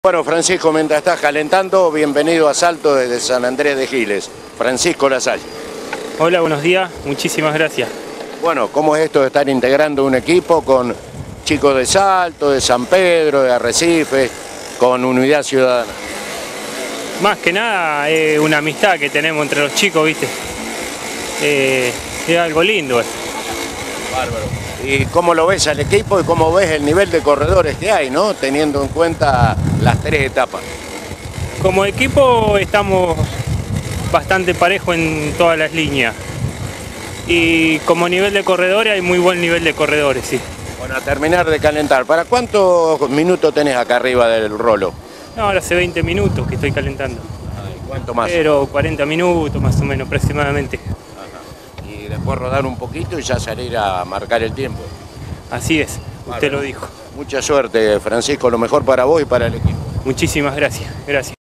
Bueno, Francisco, mientras estás calentando, bienvenido a Salto desde San Andrés de Giles. Francisco Lasalle. Hola, buenos días, muchísimas gracias. Bueno, ¿cómo es esto de estar integrando un equipo con chicos de Salto, de San Pedro, de Arrecife, con Unidad Ciudadana? Más que nada es una amistad que tenemos entre los chicos, ¿viste? Es algo lindo. Bárbaro. ¿Y cómo lo ves al equipo y cómo ves el nivel de corredores que hay, ¿no? Teniendo en cuenta las tres etapas. Como equipo estamos bastante parejos en todas las líneas. Y como nivel de corredores hay muy buen nivel de corredores, sí. Bueno, a terminar de calentar, ¿para cuántos minutos tenés acá arriba del rolo? No, ahora hace 20 minutos que estoy calentando. ¿Cuánto más? Pero 40 minutos más o menos aproximadamente. Y después rodar un poquito y ya salir a marcar el tiempo. Así es, usted lo dijo. Mucha suerte, Francisco, lo mejor para vos y para el equipo. Muchísimas gracias.